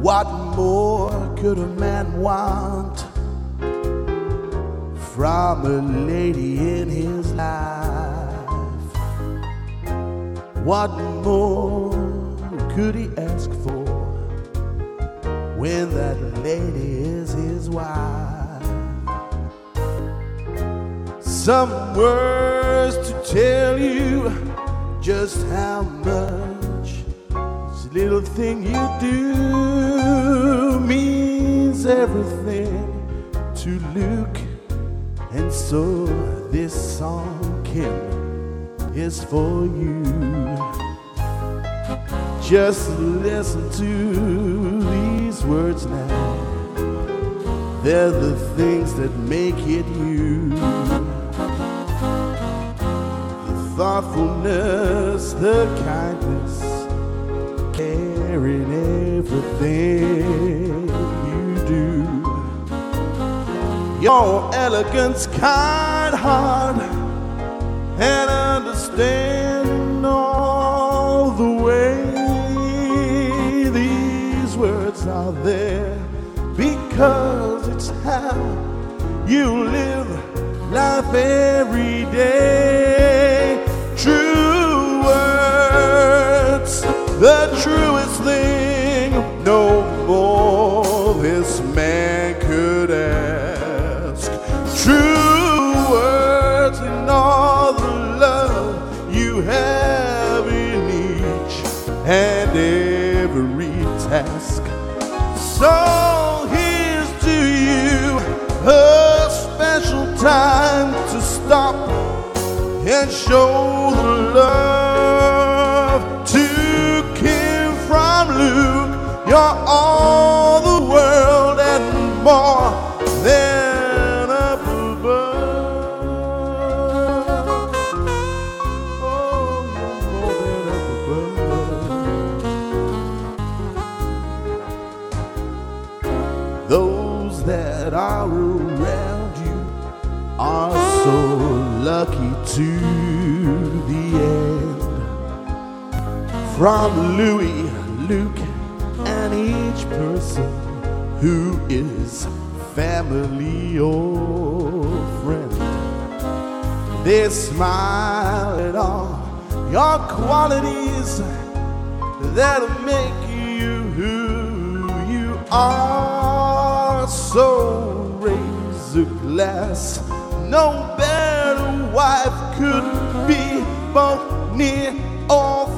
What more could a man want from a lady in his life? What more could he ask for when that lady is his wife? Some words to tell you just how much this little thing you do means everything to Luke. And so this song, Kim, is for you. Just listen to these words now. They're the things that make it you. The thoughtfulness, the kindness, caring everything you do. Your elegance, kind heart, and understanding all the way. These words are there because it's how you live life every day. True words, the truest thing, no more this man could ask. True words and all the love you have in each and every task. So here's to you a special time to stop and show the love to Kim from Luke. You're all the world and more than up above. Oh, you're more than up above. Those that are around you are so lucky to the end. From Louis, Luke, and each person who is family or friend, they smile at all your qualities that'll make you who you are. So raise a glass. No better wife could be, both near or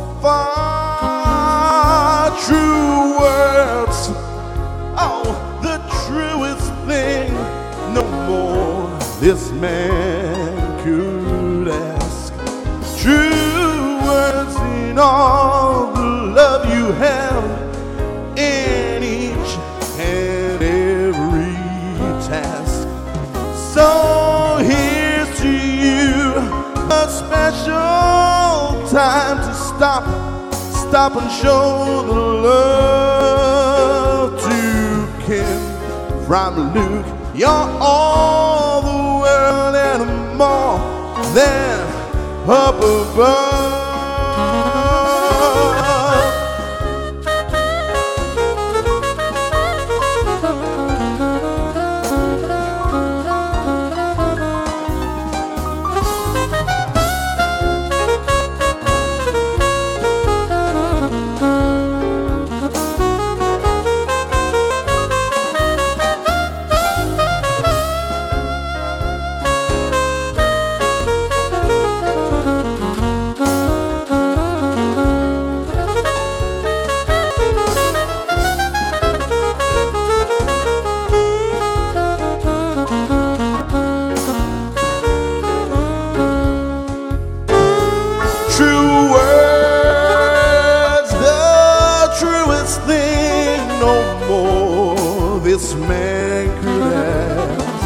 far. True words, oh, the truest thing, no more this man could ask. True words in all the love you have in each and every task. So here's to you a special time to stop and show the love to Kim from Luke. You're all the world and more than up above. This man could ask.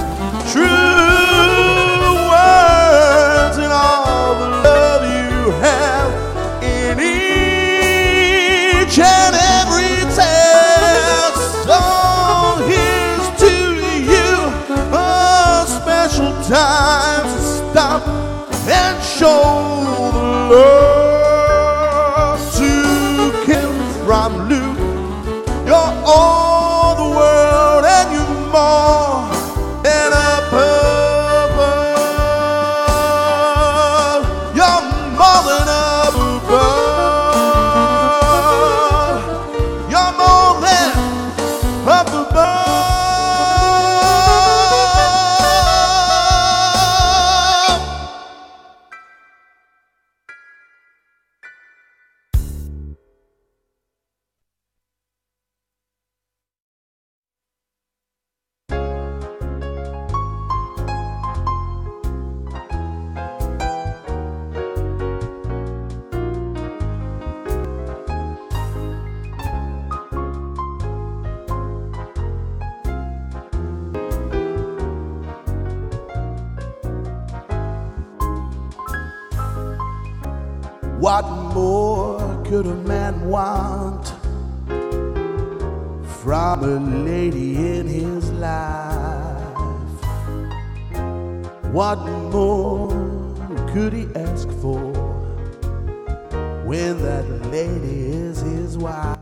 True words and all the love you have in each and every task. So here's to you a special time to stop and show the love to Kim from Luke. You're all What more could a man want from a lady in his life? What more could he ask for when that lady is his wife?